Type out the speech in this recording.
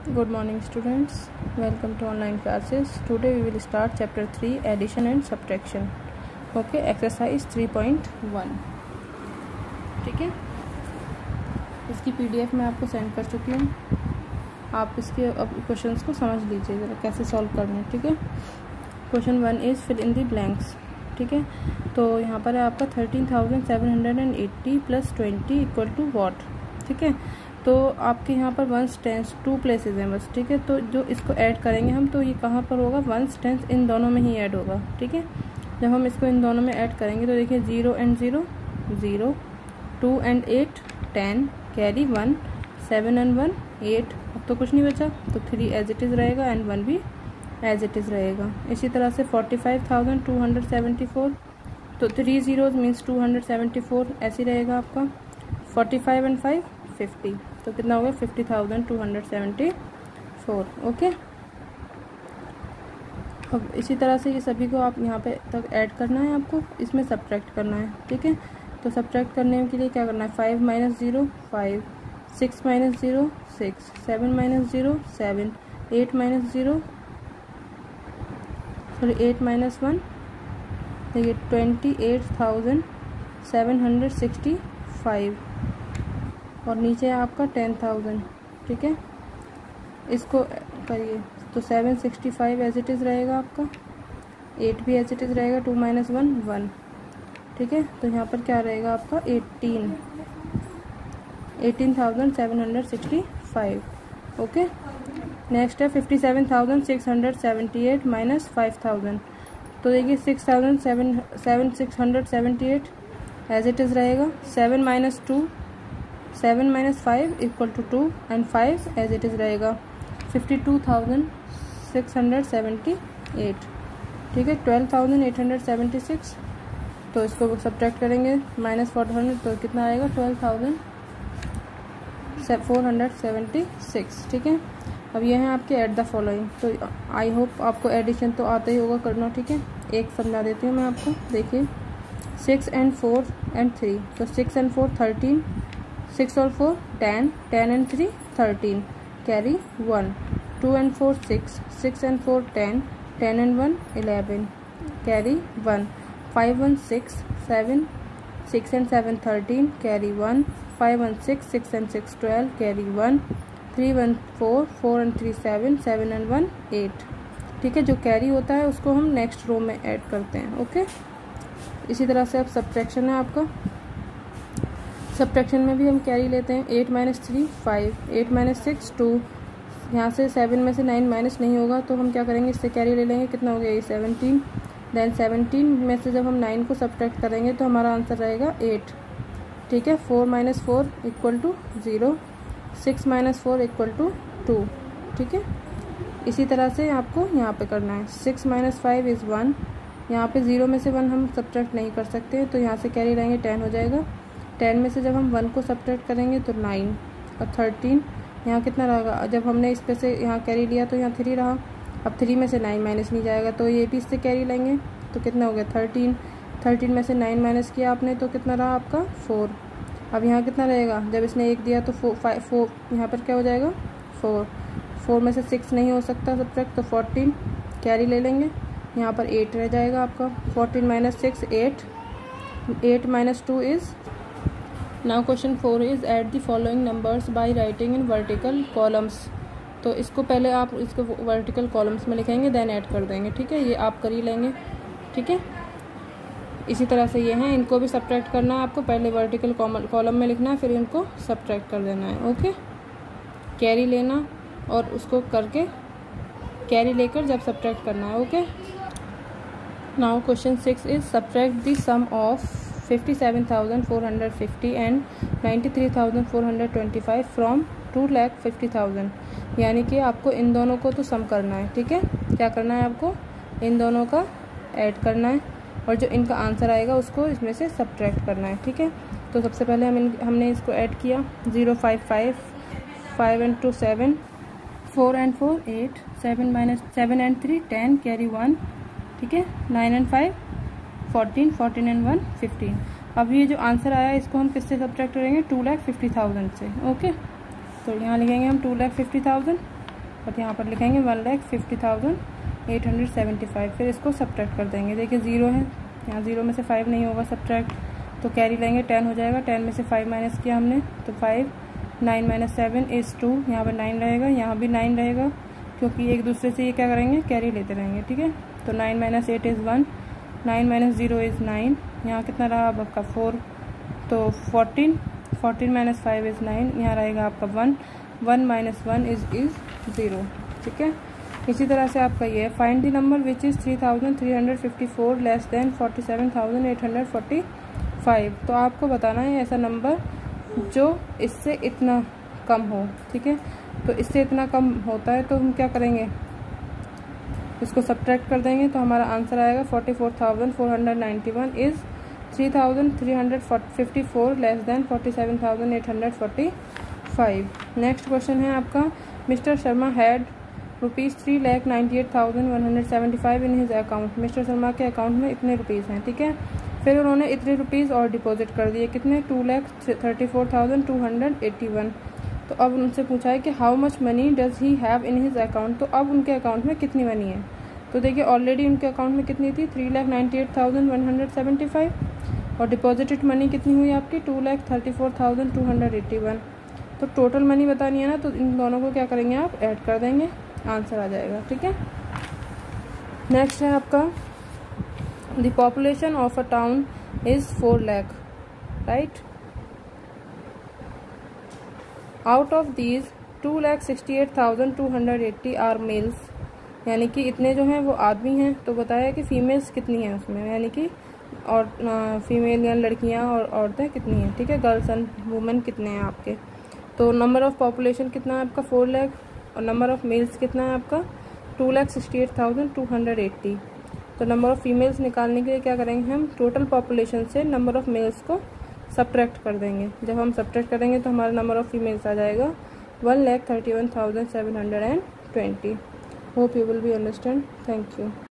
Good morning students, welcome to online classes. Today we will start chapter 3 addition and subtraction. Okay, exercise 3.1. ठीक है, इसकी PDF मैं आपको send कर चुकी हूँ. आप इसके अब क्वेश्चंस को समझ लीजिए ज़रा कैसे सॉल्व करना है. ठीक है, question 1 is fill in the blanks. ठीक है, तो यहाँ पर है आपका 13,780 प्लस 20 इक्वल टू वॉट. ठीक है, तो आपके यहाँ पर वंस टेंस टू प्लेसेस हैं बस. ठीक है, तो जो इसको ऐड करेंगे हम तो ये कहाँ पर होगा, वंस टेंस इन दोनों में ही ऐड होगा. ठीक है, जब हम इसको इन दोनों में ऐड करेंगे तो देखिए 0 and 0 0, 2 and 8 10 कैरी 1, 7 and 1 8. अब तो कुछ नहीं बचा तो 3 एज इट इज़ रहेगा एंड 1 भी एज इट इज़ रहेगा. इसी तरह से 45,274 तो 3 zeros मीन्स 274 ऐसे रहेगा आपका. 45 and 5 50 तो कितना हो गया 50,274. ओके, अब इसी तरह से ये सभी को आप यहाँ पे तक ऐड करना है, आपको इसमें सब्ट्रैक्ट करना है. ठीक है, तो सब्ट्रैक्ट करने के लिए क्या करना है, 5 - 0 5, 6 - 0 6, 7 - 0 7, 8 - 0 8 - 1 देखिए 28,765 और नीचे है आपका 10,000. ठीक है, इसको करिए तो 765 एज इट इज़ रहेगा आपका, 8 भी एज इट इज़ रहेगा, 2 - 1 1. ठीक है, तो यहाँ पर क्या रहेगा आपका 18,765. ओके, नेक्स्ट है 57,678 माइनस 5,000. तो देखिए 6,678 एज इट इज़ रहेगा. 7 - 2 7 - 5 equal to 2 and 5 as it is रहेगा. 52,678. ठीक है, 12,876. तो इसको सब्ट्रैक्ट करेंगे माइनस 400 तो कितना आएगा 12,476. ठीक है, अब ये हैं आपके ऐड द फॉलोइंग. तो आई होप आपको एडिशन तो आता ही होगा करना. ठीक है, एक समझा देती हूँ मैं आपको. देखिए 6 and 4 and 3 तो 6 and 4 13, 6 और 4 10, 10 and 3 13 carry 1, 2 and 4 6, 6 and 4 10, 10 and 1 11 carry 1, 5 and 6 7, 6 and 7 13 carry 1, 5 and 6 6 and 6 12 carry 1, 3 and 4 4 and 3 7, 7 and 1 8. ठीक है, जो कैरी होता है उसको हम नेक्स्ट रो में ऐड करते हैं. ओके, इसी तरह से अब सब्ट्रैक्शन है आपका. सब्ट्रैक्शन में भी हम कैरी लेते हैं. 8 - 3 5, 8 - 6 2. यहाँ से 7 में से 9 माइनस नहीं होगा तो हम क्या करेंगे, इससे कैरी ले लेंगे. कितना हो गया ये 17. देन 17 में से जब हम 9 को सब्ट्रैक्ट करेंगे तो हमारा आंसर रहेगा 8. ठीक है, 4 - 4 इक्वल टू 0, 6 - 4 इक्वल टू 2. ठीक है, इसी तरह से आपको यहाँ पे करना है. 6 - 5 इज़ 1. यहाँ पे 0 में से 1 हम सब्ट्रैक्ट नहीं कर सकते तो यहाँ से कैरी लेंगे 10 हो जाएगा. 10 में से जब हम 1 को सब्ट्रैक्ट करेंगे तो 9 और 13. यहाँ कितना रहेगा, जब हमने इस पे से यहाँ कैरी लिया तो यहाँ 3 रहा. अब 3 में से 9 माइनस नहीं जाएगा तो ये भी इससे कैरी लेंगे तो कितना हो गया 13. 13 में से 9 माइनस किया आपने तो कितना रहा आपका 4. अब यहाँ कितना रहेगा, जब इसने 1 दिया तो 4 यहाँ पर क्या हो जाएगा 4. 4 में से 6 नहीं हो सकता सब्ट्रैक्ट तो 14 कैरी ले लेंगे. यहाँ पर 8 रह जाएगा आपका. 14 - 6 8, 8 - 2 is. Now question 4 is add the following numbers by writing in vertical columns. तो इसको पहले आप इसको वर्टिकल कॉलम्स में लिखेंगे देन ऐड कर देंगे. ठीक है, ये आप कर ही लेंगे. ठीक है, इसी तरह से ये हैं, इनको भी सब्ट्रैक्ट करना है आपको. पहले वर्टिकल कॉलम में लिखना है फिर इनको सब्ट्रैक्ट कर देना है. ओके, कैरी लेना और उसको करके कैरी लेकर जब सब्ट्रैक्ट करना है. Okay, now question 6 is subtract the sum of 57,450 and 93,425 from 2,50,000. यानी कि आपको इन दोनों को तो सम करना है. ठीक है, क्या करना है आपको, इन दोनों का ऐड करना है और जो इनका आंसर आएगा उसको इसमें से सब्ट्रैक्ट करना है. ठीक है, तो सबसे पहले हमने इसको ऐड किया. 0 5 5, 5 and 2 7, 4 and 4 8, 7 and 3 10 कैरी 1. ठीक है, 9 and 5 14, 14 and 1 15. अब ये जो आंसर आया इसको हम किससे सब्ट्रैक्ट करेंगे 2,50,000 से. ओके, तो यहाँ लिखेंगे हम 2,50,000 बट यहाँ पर लिखेंगे 1,50,875। फिर इसको सब्ट्रैक्ट कर देंगे। देखिए 0 है, यहाँ 0 में से 5 नहीं होगा सब्ट्रैक्ट, तो कैरी लेंगे 10 हो जाएगा। 10 में से 5 माइनस किया हमने तो 5, 9 माइनस 7 इज़ 2, यहाँ पर 9 रहेगा, यहाँ भी 9 रहेगा, क्योंकि एक दूसरे से ये क्या करेंगे, कैरी लेते रहेंगे। ठीक है, तो 9 माइनस 8 इज़ 1, 9 माइनस 0 इज़ 9, यहाँ कितना रहा अब आपका 4, तो 14, 14 माइनस 5 इज़ 9, यहाँ रहेगा आपका 1, 1 माइनस 1 इज़ 0। ठीक है, इसी तरह से आपका ये है, find the number which is 3,354 less than 47,845। तो आपको बताना है ऐसा नंबर जो इससे इतना कम हो। ठीक है, तो इससे इतना कम होता है तो हम क्या करेंगे, इसको सब्ट्रैक्ट कर देंगे, तो हमारा आंसर आएगा 44,491 is 3,354 less than 47,845। Next question है आपका, mister Sharma had ₹3,98,175 in his account. Mister Sharma के अकाउंट में इतने रुपीज़ हैं। ठीक है, फिर उन्होंने इतने रुपीज़ और डिपॉजिट कर दिए, कितने, 2,34,281। तो अब उनसे पूछा है कि how much money does he have in his account. तो अब उनके अकाउंट में कितनी मनी है, तो देखिए ऑलरेडी उनके अकाउंट में कितनी थी, 3,98,175, और डिपॉजिटेड मनी कितनी हुई आपकी, 2,34,281। तो टोटल मनी बतानी है ना, तो इन दोनों को क्या करेंगे आप, ऐड कर देंगे, आंसर आ जाएगा। ठीक है, नेक्स्ट है आपका, the population of a town is 4 lakh, right. Out of these 2,68,280 are males, यानी कि इतने जो हैं वो आदमी हैं। तो बताया कि फीमेल्स कितनी हैं उसमें, यानी कि और फीमेल या लड़कियां और औरतें कितनी हैं। ठीक है, गर्ल्स एंड वुमेन कितने हैं आपके। तो नंबर ऑफ़ पॉपुलेशन कितना है आपका, 4 लाख, और नंबर ऑफ़ मेल्स कितना है आपका, 2,68,280। तो नंबर ऑफ़ फीमेल्स निकालने के लिए क्या करेंगे हम, टोटल पॉपुलेशन से नंबर ऑफ़ मेल्स को सब्ट्रैक्ट कर देंगे। जब हम सब्ट्रैक्ट करेंगे तो हमारा नंबर ऑफ़ फीमेल्स आ जाएगा 1,31,720। Hope you will be understand. Thank you.